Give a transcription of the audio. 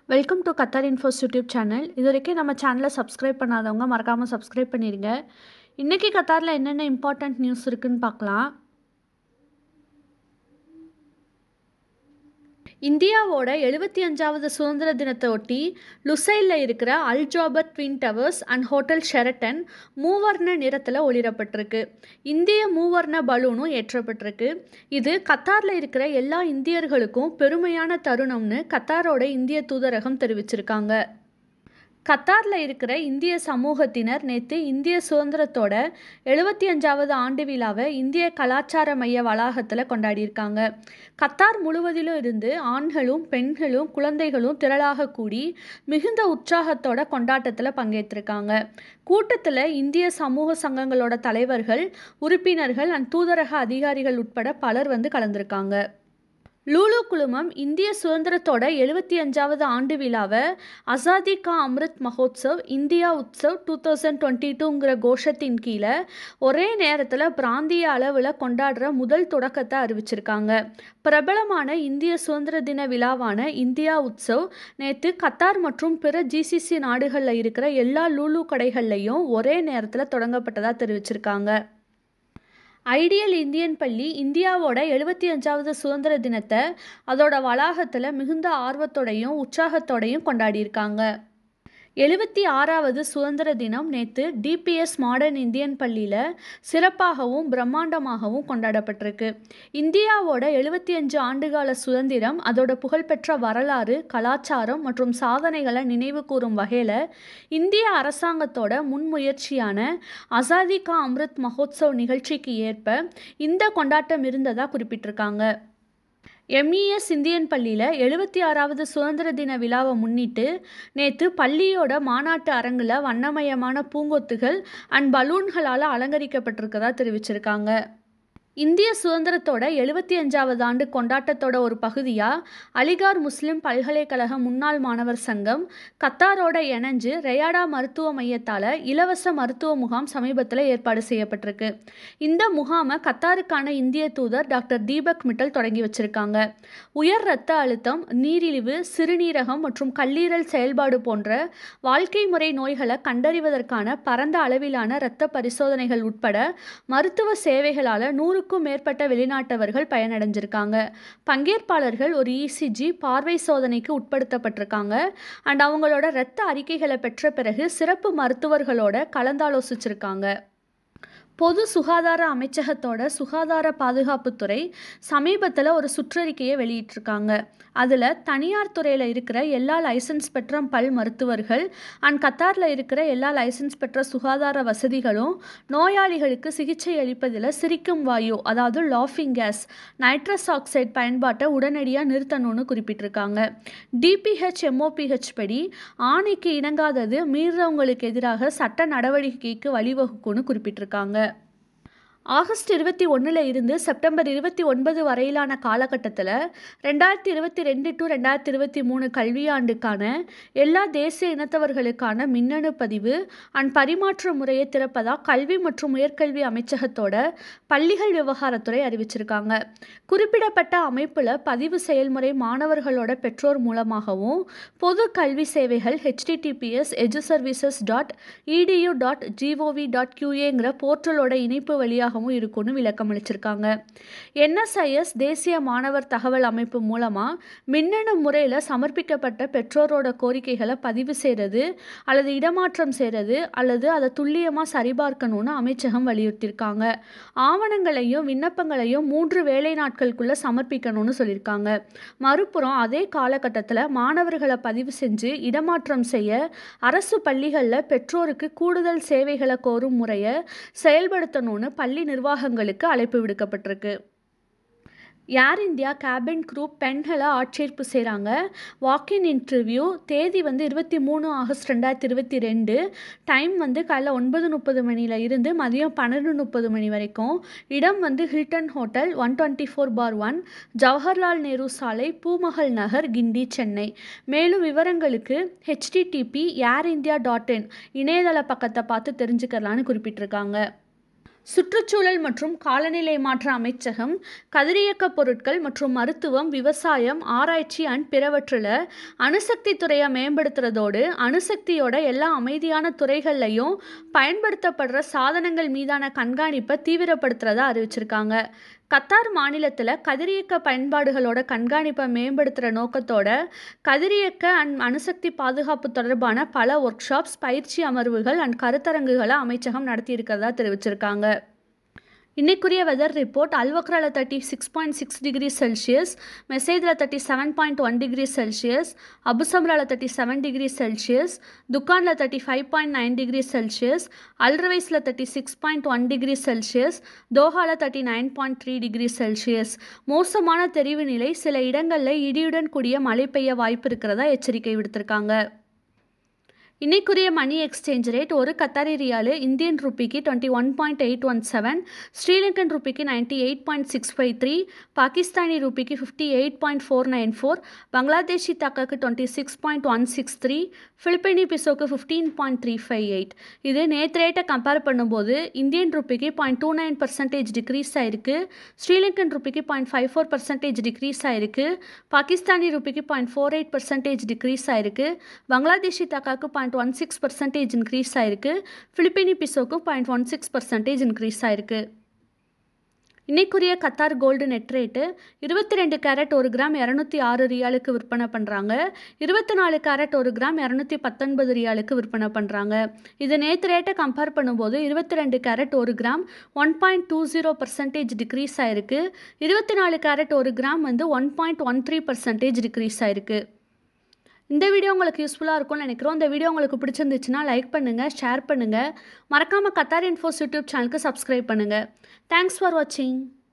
Welcome to Qatar infos YouTube channel. இது வரைக்கும் நம்ம சேனலை சப்ஸ்கிரைப் பண்ணாதவங்க மறக்காமல் சப்ஸ்கிரைப் பண்ணிடுங்க. இன்றைக்கி கத்தாரில் என்னென்ன இம்பார்ட்டண்ட் நியூஸ் இருக்குதுன்னு பார்க்கலாம். இந்தியாவோட 75வது சுதந்திர தினத்தை ஒட்டி லுசைலில் இருக்கிற Al Jaber twin towers and hotel Sheraton மூவர்ண நிறத்தில் ஒளிரப்பட்டிருக்கு. இந்திய மூவர்ண பலூனும் ஏற்றப்பட்டிருக்கு. இது கத்தாரில் இருக்கிற எல்லா இந்தியர்களுக்கும் பெருமையான தருணம்னு கத்தாரோட இந்திய தூதரகம் தெரிவிச்சிருக்காங்க. கத்தாரில் இருக்கிற இந்திய சமூகத்தினர் நேற்று இந்திய சுதந்திரத்தோட 75வது ஆண்டு விழாவை இந்திய கலாச்சார மைய வளாகத்தில் கொண்டாடியிருக்காங்க. கத்தார் முழுவதிலும் இருந்து ஆண்களும் பெண்களும் குழந்தைகளும் திரளாக கூடி மிகுந்த உற்சாகத்தோட கொண்டாட்டத்தில் பங்கேற்றிருக்காங்க. கூட்டத்தில் இந்திய சமூக சங்கங்களோட தலைவர்கள், உறுப்பினர்கள் அண்ட் தூதரக அதிகாரிகள் உட்பட பலர் கலந்துருக்காங்க. லூலு குழுமம் இந்திய சுதந்திரத்தோட 75வது ஆண்டு விழாவை ஆசாதி கா அம்ருத் மஹோத்சவ் இந்தியா உத்சவ் 2022ங்கிற கோஷத்தின் கீழே ஒரே நேரத்தில் பிராந்திய அளவில் கொண்டாடுற முதல் தொடக்கத்தை அறிவிச்சிருக்காங்க. பிரபலமான இந்திய சுதந்திர தின விழாவான இந்தியா உத்சவ் நேற்று கத்தார் மற்றும் பிற ஜிசிசி நாடுகளில் இருக்கிற எல்லா லூலு கடைகள்லையும் ஒரே நேரத்தில் தொடங்கப்பட்டதாக தெரிவிச்சிருக்காங்க. ஐடியல் இந்தியன் பள்ளி இந்தியாவோட 75வது சுதந்திர தினத்தை அதோட வளாகத்தில் மிகுந்த ஆர்வத்தோடையும் உற்சாகத்தோடையும் கொண்டாடியிருக்காங்க. 76வது சுதந்திர தினம் நேற்று டிபிஎஸ் மாடர்ன் இந்தியன் பள்ளியில் சிறப்பாகவும் பிரம்மாண்டமாகவும் கொண்டாடப்பட்டிருக்கு. இந்தியாவோட 75 ஆண்டுகால சுதந்திரம், அதோட புகழ்பெற்ற வரலாறு, கலாச்சாரம் மற்றும் சாதனைகளை நினைவு கூறும் வகையில் இந்திய அரசாங்கத்தோட முன்முயற்சியான ஆசாதி கா அம்ருத் மஹோத்சவ் நிகழ்ச்சிக்கு ஏற்ப இந்த கொண்டாட்டம் இருந்ததாக குறிப்பிட்டிருக்காங்க. எம்இஎஸ் இந்தியன் பள்ளியில் 76வது சுதந்திர தின விழாவை முன்னிட்டு நேற்று பள்ளியோட மாநாட்டு அரங்கில் வண்ணமயமான பூங்கொத்துகள் அண்ட் பலூன்களால் அலங்கரிக்கப்பட்டிருக்கதா தெரிவிச்சிருக்காங்க. இந்திய சுதந்திரத்தோட 75வது ஆண்டு கொண்டாட்டத்தோட ஒரு பகுதியாக அலிகார் முஸ்லிம் பல்கலைக்கழக முன்னாள் மாணவர் சங்கம் கத்தாரோட இணைஞ்சு ரெயாடா மருத்துவ மையத்தால் இலவச மருத்துவ முகாம் சமீபத்தில் ஏற்பாடு செய்யப்பட்டிருக்கு. இந்த முகாமை கத்தாருக்கான இந்திய தூதர் டாக்டர் தீபக் மிட்டல் தொடங்கி வச்சிருக்காங்க. உயர் இரத்த அழுத்தம், நீரிழிவு, சிறுநீரகம் மற்றும் கல்லீரல் செயல்பாடு போன்ற வாழ்க்கை முறை நோய்களை கண்டறிவதற்கான பரந்த அளவிலான இரத்த பரிசோதனைகள் உட்பட மருத்துவ சேவைகளால் 100க்கும் மேற்பட்ட வெளிநாட்டவர்கள் பயனடைஞ்சிருக்காங்க. பங்கேற்பாளர்கள் ஒரு இசிஜி பார்வை சோதனைக்கு உட்படுத்தப்பட்டிருக்காங்க அண்ட் அவங்களோட இரத்த அறிக்கைகளை பெற்ற பிறகு சிறப்பு மருத்துவர்களோட கலந்தாலோசிச்சிருக்காங்க. பொது சுகாதார அமைச்சகத்தோட சுகாதார பாதுகாப்புத்துறை சமீபத்தில் ஒரு சுற்றறிக்கையை வெளியிட்டிருக்காங்க. அதில் தனியார் துறையில் இருக்கிற எல்லா லைசன்ஸ் பெற்ற பல் மருத்துவர்கள் அண்ட் கத்தாரில் இருக்கிற எல்லா லைசன்ஸ் பெற்ற சுகாதார வசதிகளும் நோயாளிகளுக்கு சிகிச்சை அளிப்பதில் சிரிக்கும் வாயு, அதாவது லாஃபிங் கேஸ், நைட்ரஸ் ஆக்சைடு பயன்பாட்டை உடனடியாக நிறுத்தணும்னு குறிப்பிட்டிருக்காங்க. டிபிஹெச் எம்ஓபிஹெச் படி ஆணைக்கு இணங்காதது மீறவங்களுக்கு எதிராக சட்ட நடவடிக்கைக்கு வழிவகுக்கும்னு குறிப்பிட்டிருக்காங்க. ஆகஸ்ட் 21 இருந்து செப்டம்பர் 29 வரையிலான காலகட்டத்தில் 2022 to 2023 கல்வியாண்டுக்கான எல்லா தேசிய இனத்தவர்களுக்கான மின்னணு பதிவு அண்ட் பரிமாற்ற முறையை திறப்பதாக கல்வி மற்றும் உயர்கல்வி அமைச்சகத்தோட பள்ளிகள் விவகாரத்துறை அறிவிச்சிருக்காங்க. குறிப்பிடப்பட்ட அமைப்பில் பதிவு செயல்முறை மாணவர்களோட பெற்றோர் மூலமாகவும் பொது கல்வி சேவைகள் https://edu.gov.qaங்கிற போர்ட்டலோட இணைப்பு வழியாக இருக்கும்னு விளக்கம் அளிச்சிருக்காங்க. என்எஸ்ஐஎஸ் தேசிய மாணவர் தகவல் அமைப்பு மூலமா மின்னணு முறையில் சமர்ப்பிக்கப்பட்ட பெற்றோரோட கோரிக்கைகளை பதிவு செய்கிறது அல்லது இடமாற்றம் செய்கிறது அல்லது அதை துல்லியமாக சரிபார்க்கணும்னு அமைச்சகம் வலியுறுத்தியிருக்காங்க. ஆவணங்களையும் விண்ணப்பங்களையும் 3 வேலை நாட்களுக்குள்ள சமர்ப்பிக்கணும்னு சொல்லியிருக்காங்க. மறுபுறம் அதே காலகட்டத்தில் மாணவர்களை பதிவு செஞ்சு இடமாற்றம் செய்ய அரசு பள்ளிகளில் பெற்றோருக்கு கூடுதல் சேவைகளை கோரும் முறையை செயல்படுத்தணும்னு பள்ளி நிர்வாகங்களுக்கு அழைப்பு விடுக்கப்பட்டிருக்கு. ஏர் இந்தியா கேபின் குரூப் பெண்களை ஆட்சேர்ப்பு செய்கிறாங்க. வாக்கின் இன்டர்வியூ தேதி 23 ஆகஸ்ட் 2022, டைம் காலைல 9:30 மணியில் இருந்து மதியம் 12:30 மணி வரைக்கும். இடம் ஹில்டன் ஹோட்டல் 124/1 ஜவஹர்லால் நேரு சாலை, பூமகள் நகர், கிண்டி, சென்னை. மேலும் விவரங்களுக்கு http airindia.in இணையதள பக்கத்தை பார்த்து தெரிஞ்சுக்கலான்னு குறிப்பிட்டிருக்காங்க. சுற்றுச்சூழல் மற்றும் காலநிலை மாற்ற அமைச்சகம் கதிரியக்க பொருட்கள் மற்றும் மருத்துவம், விவசாயம், ஆராய்ச்சி அண்ட் பிறவற்றில் அணுசக்தி துறையை மேம்படுத்துறதோடு அணுசக்தியோட எல்லா அமைதியான துறைகள்லையும் பயன்படுத்தப்படுற சாதனங்கள் மீதான கண்காணிப்பை தீவிரப்படுத்துறதா அறிவிச்சிருக்காங்க. கத்தார் மாநிலத்தில் கதிரியக்க பயன்பாடுகளோட கண்காணிப்பை மேம்படுத்துகிற நோக்கத்தோட கதிரியக்க அண்ட் அணுசக்தி பாதுகாப்பு தொடர்பான பல ஒர்க் ஷாப்ஸ், பயிற்சி அமர்வுகள் அண்ட் கருத்தரங்குகளை அமைச்சகம் நடத்தியிருக்கிறதா தெரிவிச்சிருக்காங்க. இன்னைக்குரிய வெதர் ரிப்போர்ட்: அல்வக்ரால 36.6 டிகிரி செல்சியஸ், மெசேஜில் 37.1 டிகிரி செல்சியஸ், அபுசம்ரால 37 டிகிரி செல்சியஸ், துக்கானில் 35.9 டிகிரி செல்சியஸ், அல்ரவைஸில் 36.1 டிகிரி செல்சியஸ், தோஹாவில் 39.3 டிகிரி செல்சியஸ். மோசமான தெரிவு நிலை, சில இடங்களில் இடியுடன் கூடிய மழை பெய்ய வாய்ப்பு இருக்கிறதா எச்சரிக்கை விடுத்திருக்காங்க. இன்னைக்குரிய மணி எக்ஸ்சேஞ்ச் ரேட்: ஒரு கத்தாரி ரியாலு இந்தியன் ருப்பிக்கு 21.817, ஸ்ரீலங்கன் ருப்பிக்கு 98.653, பாகிஸ்தானி ருப்பிக்கு 58.494, பங்களாதேஷி தக்காக்கு 26.163, பிலிப்பைனி பிசோக்கு 15.358. இது நேற்று ரேட்டை கம்பேர் பண்ணும்போது இந்தியன் ருப்பிக்கு 0.29% டிக்ரீஸ் ஆயிருக்கு, ஸ்ரீலங்கன் ருப்பிக்கு 0.54% டிக்ரீஸ் ஆயிருக்கு, பாகிஸ்தானி ருப்பிக்கு 0.48% டிக்ரீஸ் ஆயிருக்கு, பங்களாதேஷி தக்காக்கு 0.16% இன்க்ரீஸ் ஆயிருக்கு, பிலிப்பைனி பிசோக்கு 0.16% இன்க்ரீஸ் ஆயிருக்கு. இன்னைக்குரிய Qatar gold net rate: 22 carat 1 gram 206 ரியாலுக்கு விற்பனை பண்ணுறாங்க. 24 கேரட் 1 கிராம் 219 ரியாலுக்கு விற்பனை பண்ணுறாங்க. இது நேற்று ரேட்டை கம்பேர் பண்ணும்போது 22 கேரட் 1 கிராம் 1.20% டிக்ரீஸ் ஆயிருக்கு, 24 கேரட் 1 கிராம் 1.13% டிக்ரீஸ் ஆயிருக்கு. இந்த வீடியோ உங்களுக்கு யூஸ்ஃபுல்லாக இருக்கும்னு நினைக்கிறோம். இந்த வீடியோ உங்களுக்கு பிடிச்சிருந்துச்சுன்னா லைக் பண்ணுங்கள், ஷேர் பண்ணுங்கள். மறக்காமல் கத்தார் இன்ஃபோஸ் யூடியூப் சேனலுக்கு சப்ஸ்கிரைப் பண்ணுங்கள். தேங்க்ஸ் ஃபார் வாட்சிங்.